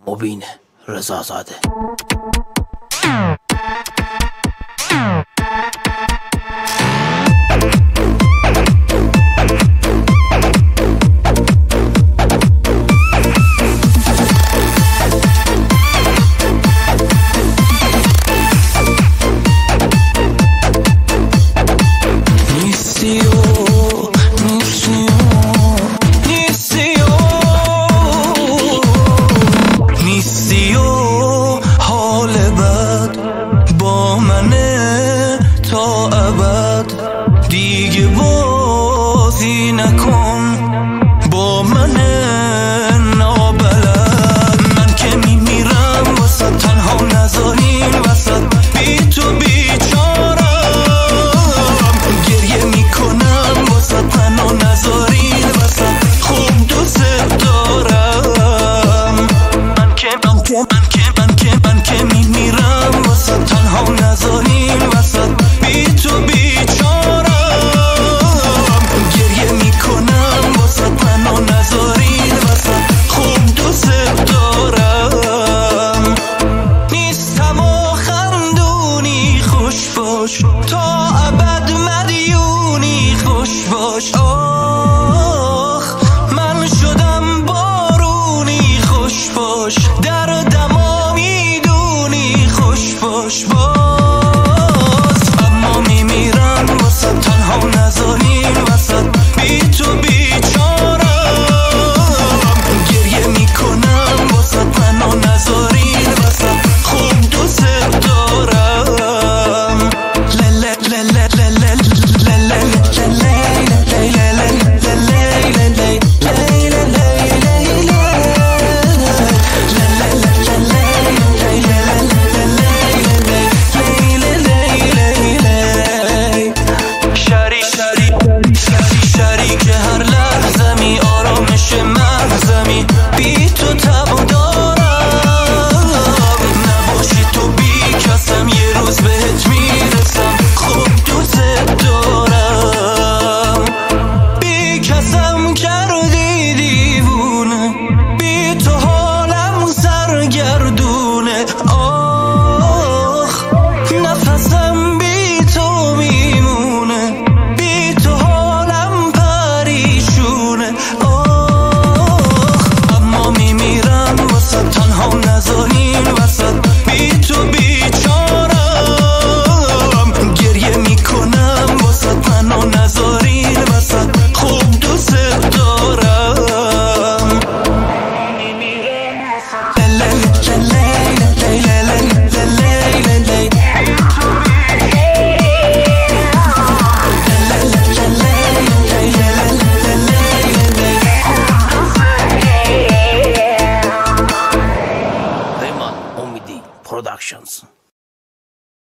مبین رضازاده. تا ابد دیگه بازی نکن با من نابلد. من که میمیرم وسط، تنها نذارین وسط، بی تو بیچارم. گریه میکنم وسط، تنها نذارین وسط، خوب دوست دارم. من که میمیرم وسط، تنها نذارین وسط، بی تو بیچارم. گریه میکنم واسه تنها نذارین وسط، خوب دوست دارم. نیستم و خندونی خوش باش، تا ابد مدیونی خوش باش. آخ من شدم بارونی خوش باش، دردمو میدونی خوش باش. نذارین وسط، بی تو بیچارم. گریه میکنم واسه تنها نذارین وسط، خوب دوست دارم. شریک هر لحظمی، آرامش مغزمی، بی تو تب دارم. نباشی تو بی کسم، یه روز بهت میرسم، خوب دوست دارم. بی کسم کردی دیوونه، بی تو حالم سرگردونه. آخ نفسم بی تو میمونه، بی تو حالم پریشونه. اما میمیرم وسط، تنها نذارین وسط، بی تو بیچارم. گریه میکنم واسه تنها نذارین وسط، خوب دوست دارم. Productions.